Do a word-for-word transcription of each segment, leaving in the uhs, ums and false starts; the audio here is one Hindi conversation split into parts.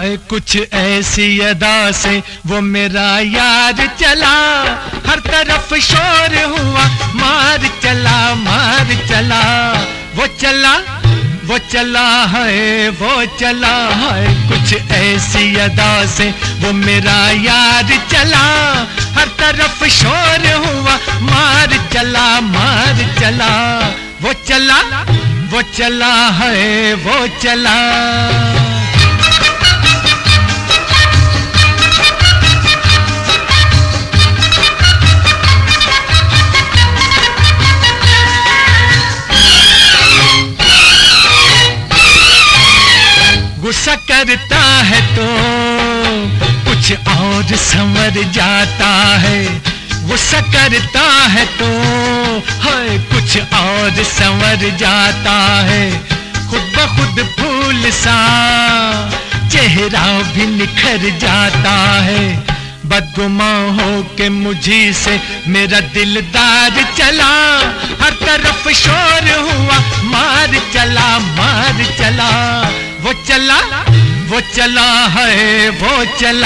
हाय कुछ ऐसी अदा से वो मेरा यार चला, हर तरफ शोर हुआ, मार चला मार चला। वो चला वो चला है वो चला है, कुछ ऐसी अदा से वो मेरा यार चला, हर तरफ शोर हुआ, मार चला मार चला। वो चला वो चला है वो चला। गुस्सा करता है तो कुछ और संवर जाता है, गुस्सा करता है तो है कुछ और संवर जाता है। खुद ब खुद फूल सा चेहरा भी निखर जाता है। बदगुमां हो के मुझी से मेरा दिलदार चला, हर तरफ शोर हुआ, मार चला मार चला। वो चला वो चला है वो चला।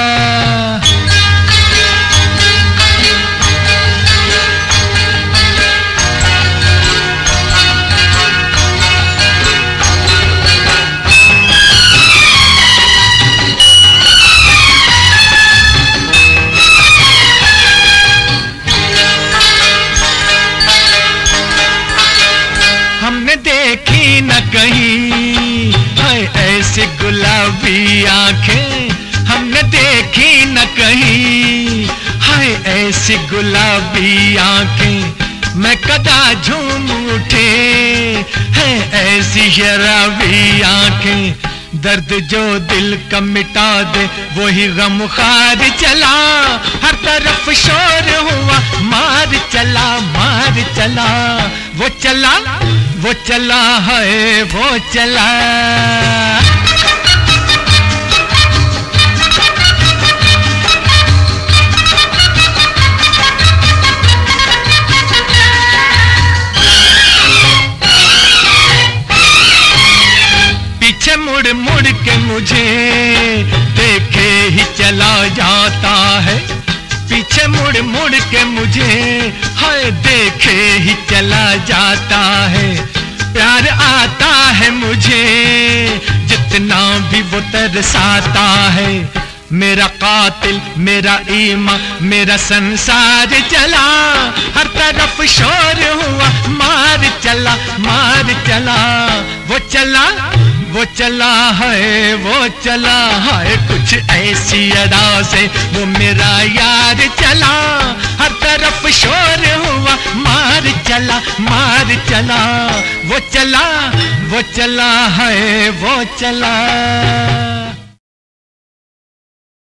हमने देखी न कहीं है ऐसी गुलाबी आंखें, हमने देखी न कहीं है ऐसी गुलाबी आंखें। मैं कदा झूम उठे है ऐसी शराबी आंखें। दर्द जो दिल का मिटा दे वही गमखार चला, हर तरफ शोर हुआ, मार चला मार चला। वो चला वो चला है वो चला। पीछे मुड़ मुड़ के मुझे देखे ही चला जाता है, पीछे मुड़ मुड़ के मुझे हाय देखे ही चला जाता है। प्यार आता है मुझे जितना भी वो तरसाता है। मेरा कातिल मेरा ईमा मेरा संसार चला, हर तरफ शोर हुआ, मार चला मार चला। वो चला वो चला है वो चला है, कुछ ऐसी अदा से वो मेरा यार चला, हर तरफ शोर हुआ, मार चला मार चला। वो चला वो चला है वो चला।